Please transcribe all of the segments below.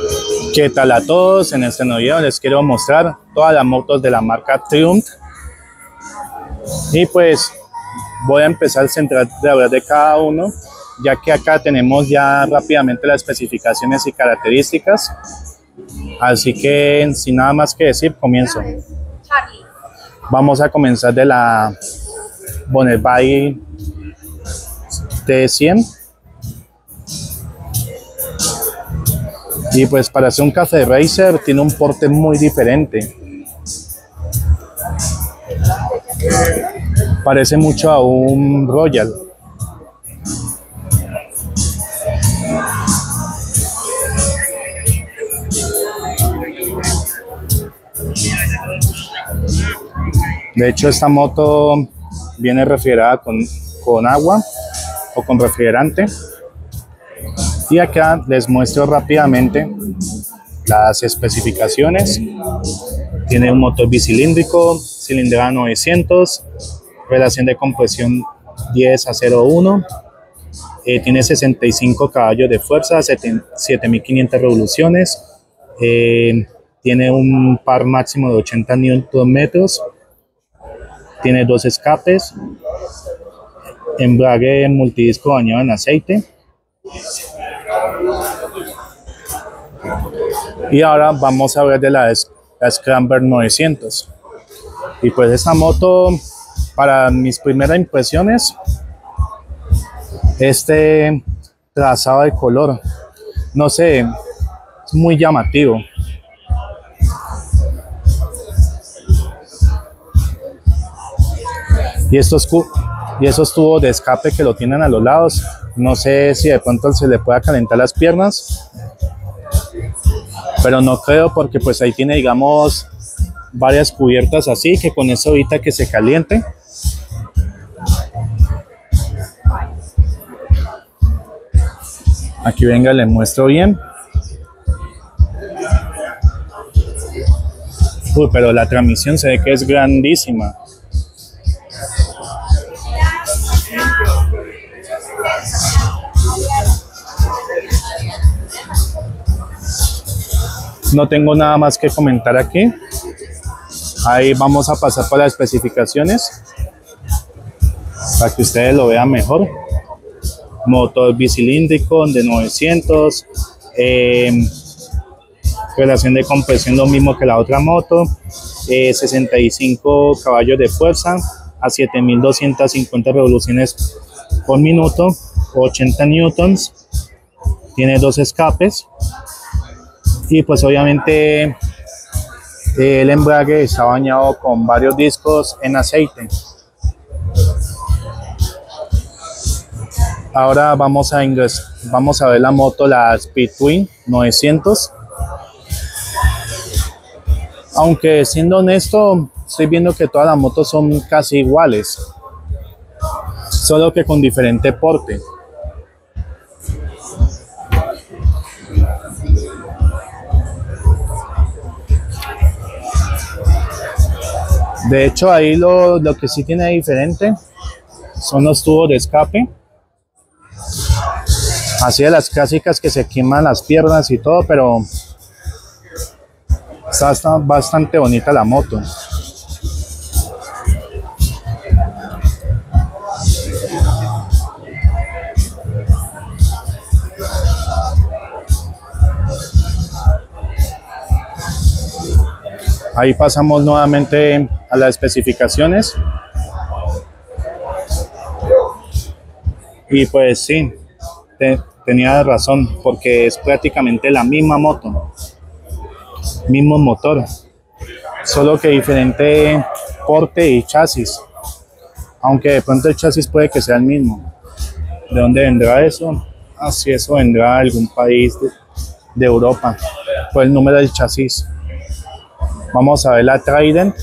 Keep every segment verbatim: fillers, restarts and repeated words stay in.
¿Qué tal a todos? En este nuevo video les quiero mostrar todas las motos de la marca Triumph. Y pues voy a empezar a centrar de hablar de cada uno, ya que acá tenemos ya rápidamente las especificaciones y características. Así que sin nada más que decir, comienzo. Vamos a comenzar de la Bonneville T cien. Y pues para hacer un Cafe Racer tiene un porte muy diferente. Parece mucho a un Royal. De hecho, esta moto viene refrigerada con, con agua o con refrigerante. Y acá les muestro rápidamente las especificaciones. Tiene un motor bicilíndrico, cilindrada novecientos, relación de compresión diez a cero punto uno, eh, tiene sesenta y cinco caballos de fuerza, siete mil quinientas revoluciones, eh, tiene un par máximo de ochenta newton metros, tiene dos escapes, embrague multidisco bañado en aceite. Y ahora vamos a ver de la, la Scrambler novecientos. Y pues esta moto, para mis primeras impresiones, este trazado de color, no sé, es muy llamativo. Y estos, y esos tubos de escape que lo tienen a los lados, no sé si de pronto se le pueda calentar las piernas, pero no creo, porque pues ahí tiene, digamos, varias cubiertas así, que con eso evita que se caliente. Aquí venga, les muestro bien. Uy, pero la transmisión se ve que es grandísima. No tengo nada más que comentar aquí. Ahí vamos a pasar por las especificaciones para que ustedes lo vean mejor. Motor bicilíndrico de novecientos, eh, relación de compresión lo mismo que la otra moto, eh, sesenta y cinco caballos de fuerza a siete mil doscientas cincuenta revoluciones por minuto, ochenta newtons, tiene dos escapes. Y pues obviamente el embrague está bañado con varios discos en aceite. Ahora vamos a ingresar, vamos a ver la moto, la Speedwing novecientos. Aunque siendo honesto, estoy viendo que todas las motos son casi iguales, solo que con diferente porte. De hecho, ahí lo, lo que sí tiene diferente son los tubos de escape. Así de las clásicas que se queman las piernas y todo, pero está, está bastante bonita la moto. Ahí pasamos nuevamente a las especificaciones. Y pues sí, te, tenía razón, porque es prácticamente la misma moto, mismo motor, solo que diferente porte y chasis. Aunque de pronto el chasis puede que sea el mismo. ¿De dónde vendrá eso? Ah, sí, eso vendrá de algún país de, de Europa, por el número del chasis. Vamos a ver la Trident.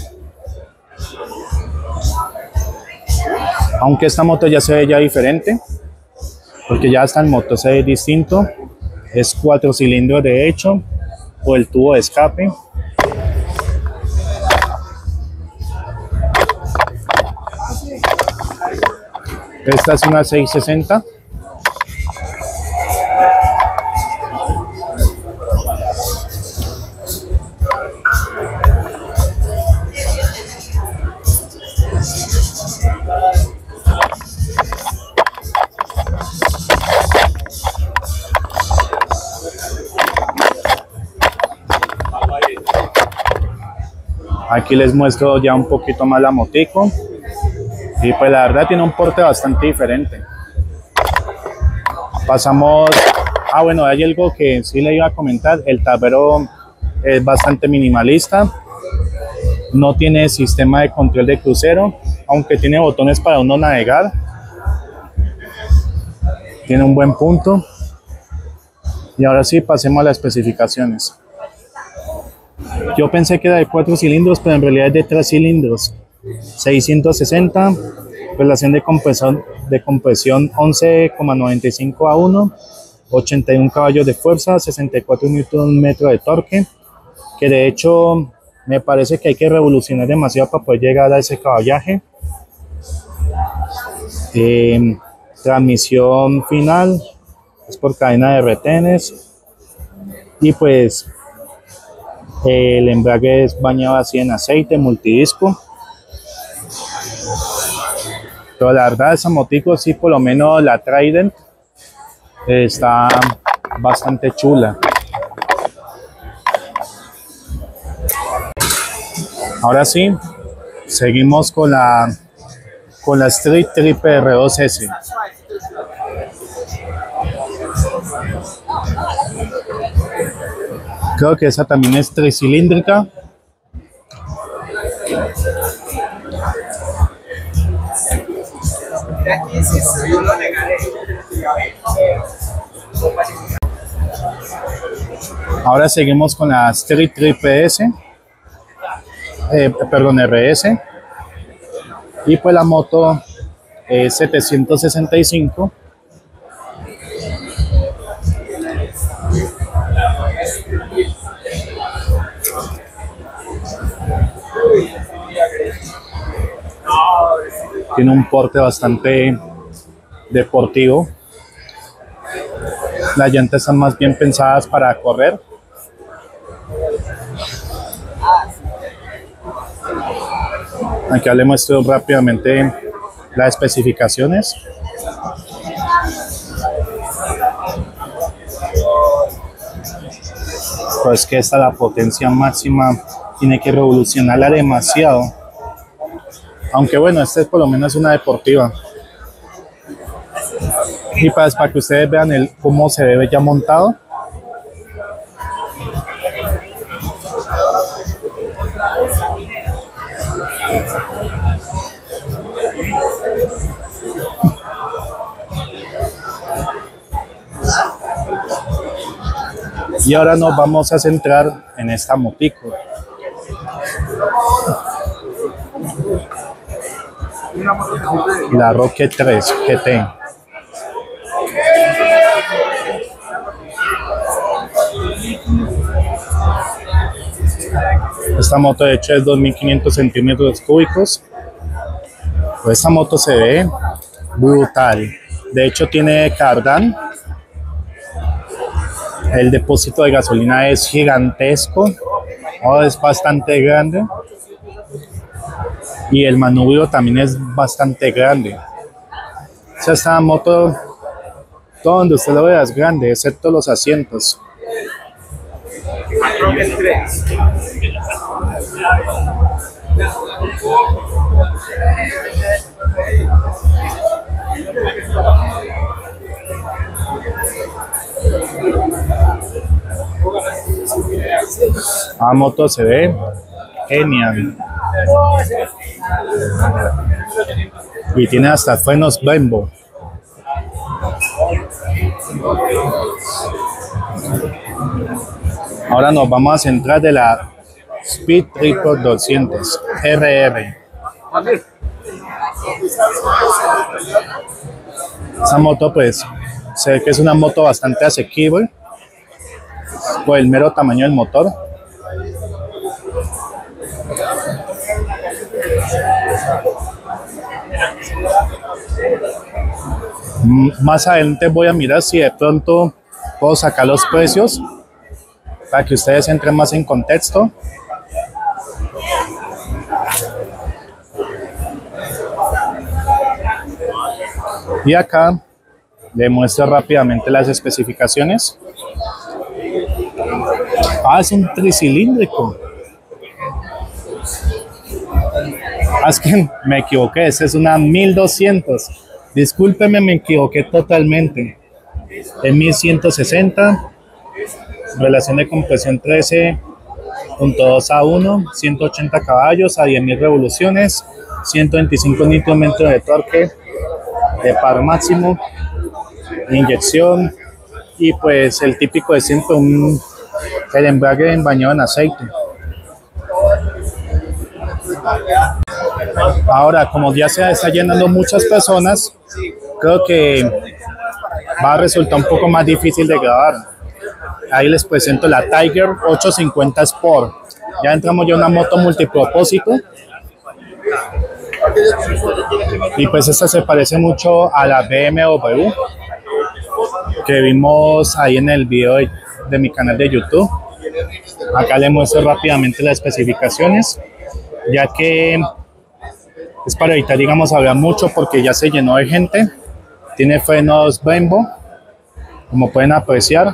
Aunque esta moto ya se ve ya diferente, porque ya hasta el motor se ve distinto. Es cuatro cilindros de hecho, o el tubo de escape. Esta es una seiscientos sesenta. Aquí les muestro ya un poquito más la motico. Y pues la verdad tiene un porte bastante diferente. Pasamos... Ah, bueno, hay algo que sí le iba a comentar. El tablero es bastante minimalista. No tiene sistema de control de crucero, aunque tiene botones para uno navegar. Tiene un buen punto. Y ahora sí, pasemos a las especificaciones. Yo pensé que era de cuatro cilindros, pero en realidad es de tres cilindros. seiscientos sesenta, relación de compresión, de compresión once coma noventa y cinco a uno, ochenta y uno caballos de fuerza, sesenta y cuatro newton metros de torque, que de hecho me parece que hay que revolucionar demasiado para poder llegar a ese caballaje. Eh, transmisión final es por cadena de retenes y pues el embrague es bañado así en aceite, multidisco. Pero la verdad esa motico sí, por lo menos la Trident está bastante chula. Ahora sí, seguimos con la con la Street Triple R dos S. Creo que esa también es tricilíndrica. Ahora seguimos con la Street Triple S, eh, perdón, R S. Y pues la moto es setecientos sesenta y cinco. Tiene un porte bastante deportivo. Las llantas están más bien pensadas para correr. Aquí le muestro rápidamente las especificaciones. Pues que esta la potencia máxima tiene que revolucionarla demasiado. Aunque bueno, esta es por lo menos una deportiva. Y para, para que ustedes vean el, cómo se ve ya montado. Y ahora nos vamos a centrar en esta motico. La Rocket tres G T. Esta moto de hecho es dos mil quinientos centímetros cúbicos. Pues esta moto se ve brutal. De hecho tiene cardán. El depósito de gasolina es gigantesco. Oh, es bastante grande. Y el manubrio también es bastante grande. O sea, esta moto, todo donde usted lo vea es grande, excepto los asientos. La moto se ve genial. Y tiene hasta frenos Brembo. Ahora nos vamos a centrar de la Speed Triple doscientos R R. Esa moto pues se ve que es una moto bastante asequible por el mero tamaño del motor. Más adelante voy a mirar si de pronto puedo sacar los precios para que ustedes entren más en contexto. Y acá le muestro rápidamente las especificaciones. Ah, es un tricilíndrico. Ah, es que me equivoqué, esa es una mil doscientos. Discúlpeme, me equivoqué totalmente. Es mil ciento sesenta, relación de compresión trece punto dos a uno, ciento ochenta caballos a diez mil revoluciones, ciento veinticinco newton metros de torque, de par máximo, inyección y pues el típico de siempre, un, el embrague bañado en aceite. Ahora, como ya se está llenando muchas personas, creo que va a resultar un poco más difícil de grabar. Ahí les presento la Tiger ochocientos cincuenta Sport. Ya entramos ya en una moto multipropósito. Y pues esta se parece mucho a la B M W que vimos ahí en el video de, de mi canal de YouTube. Acá les muestro rápidamente las especificaciones, ya que es para evitar, digamos, hablar mucho porque ya se llenó de gente. Tiene frenos Brembo, como pueden apreciar.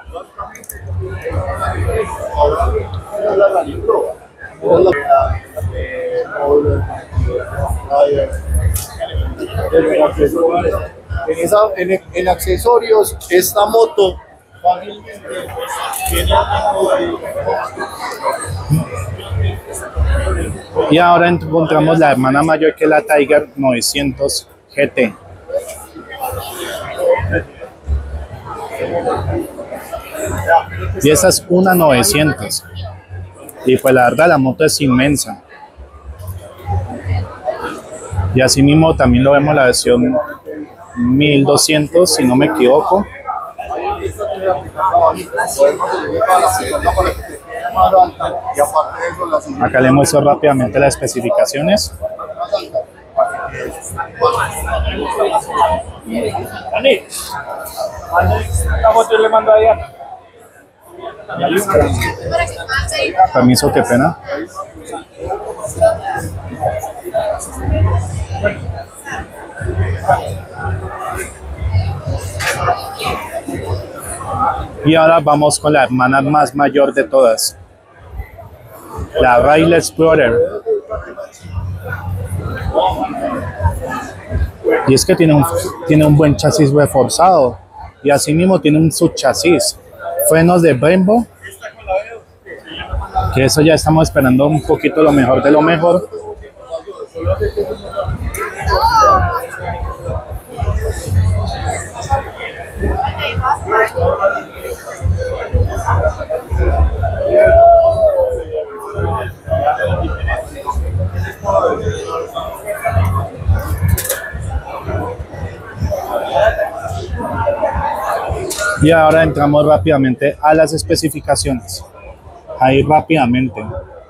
En, esa, en, en accesorios, esta moto y ahora encontramos la hermana mayor, que es la Tiger novecientos G T. Y esa es una novecientos. Y pues la verdad la moto es inmensa. Y así mismo también lo vemos la versión mil doscientos, si no me equivoco. Acá le muestro rápidamente las especificaciones. Permiso, qué pena. Y ahora vamos con la hermana más mayor de todas, la Rail Explorer. Y es que tiene un, tiene un buen chasis reforzado y asimismo tiene un subchasis, frenos de Brembo, que eso ya estamos esperando un poquito lo mejor de lo mejor. Y ahora entramos rápidamente a las especificaciones. Ahí rápidamente.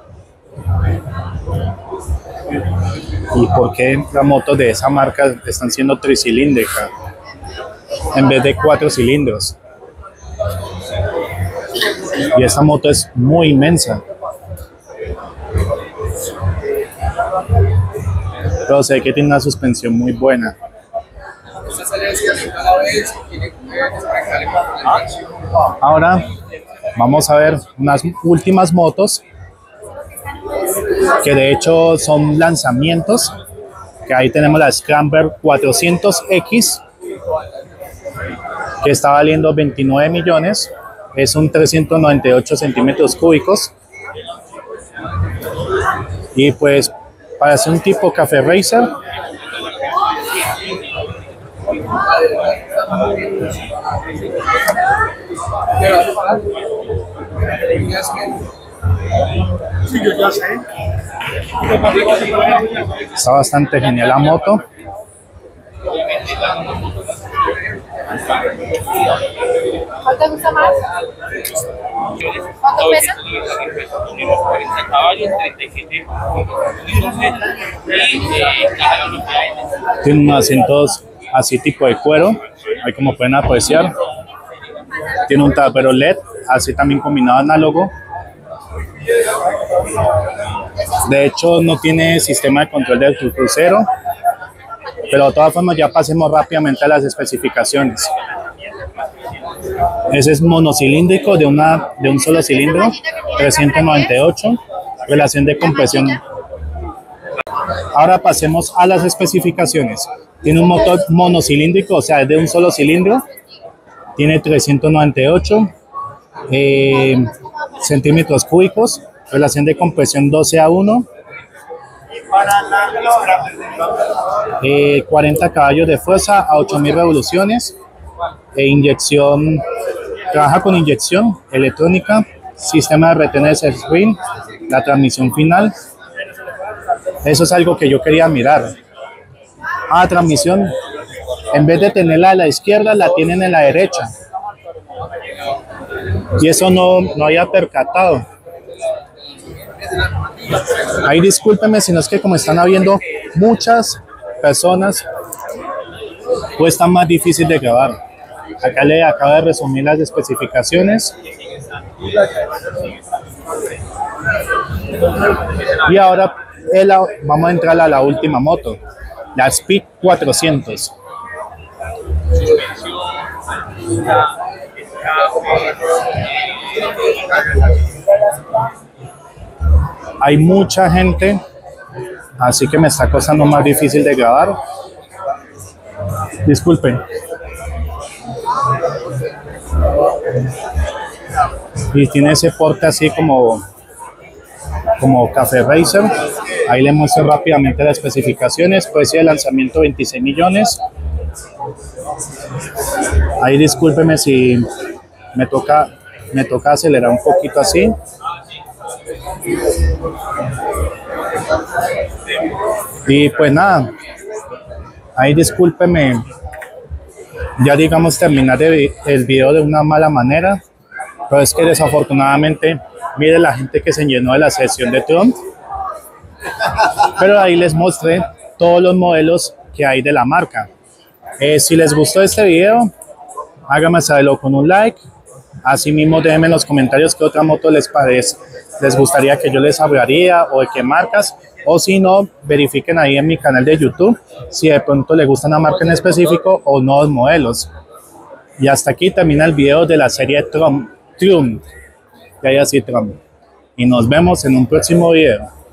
¿Y por qué las motos de esa marca están siendo tricilíndricas en vez de cuatro cilindros? Y esta moto es muy inmensa. Pero sé que tiene una suspensión muy buena. Ahora vamos a ver unas últimas motos que de hecho son lanzamientos, que ahí tenemos la Scrambler cuatrocientos X, que está valiendo veintinueve millones, es un trescientos noventa y ocho centímetros cúbicos, y pues para ser un tipo café racer, está bastante genial la moto. ¿Cuál te gusta más? ¿Cuánto pesa? cuarenta caballos, treinta y siete. Tiene unos asientos así tipo de cuero, ahí como pueden apreciar. Tiene un tablero L E D, así también combinado análogo. De hecho no tiene sistema de control del crucero, pero de todas formas ya pasemos rápidamente a las especificaciones. Ese es monocilíndrico de, una, de un solo cilindro, trescientos noventa y ocho, relación de compresión. Ahora pasemos a las especificaciones. Tiene un motor monocilíndrico, o sea, es de un solo cilindro. Tiene trescientos noventa y ocho eh, centímetros cúbicos. Relación de compresión doce a uno. Eh, cuarenta caballos de fuerza a ocho mil revoluciones. E inyección, trabaja con inyección electrónica. Sistema de retener spring. La transmisión final. Eso es algo que yo quería mirar. Ah, transmisión. En vez de tenerla a la izquierda, la tienen en la derecha. Y eso no, no había percatado. Ahí discúlpenme, si no es que como están habiendo muchas personas, pues está más difícil de grabar. Acá le acabo de resumir las especificaciones. Y ahora la, vamos a entrar a la última moto, la Speed cuatrocientos. Hay mucha gente, así que me está costando más difícil de grabar. Disculpen. Y tiene ese porte así como, como Café Racer. Ahí le muestro rápidamente las especificaciones. Precio de lanzamiento veintiséis millones. Ahí discúlpeme si me toca, me toca acelerar un poquito así. Y pues nada, ahí discúlpeme, ya digamos terminar el, el video de una mala manera, pero es que desafortunadamente, mire la gente que se llenó de la sesión de Trump, pero ahí les mostré todos los modelos que hay de la marca. Eh, si les gustó este video, háganme saberlo con un like. Asimismo, déjenme en los comentarios qué otra moto les parece, les gustaría que yo les hablaría o de qué marcas, o si no, verifiquen ahí en mi canal de YouTube si de pronto les gusta una marca en específico o nuevos modelos. Y hasta aquí termina el video de la serie Trump, Triumph, que hay así Trump. Y nos vemos en un próximo video.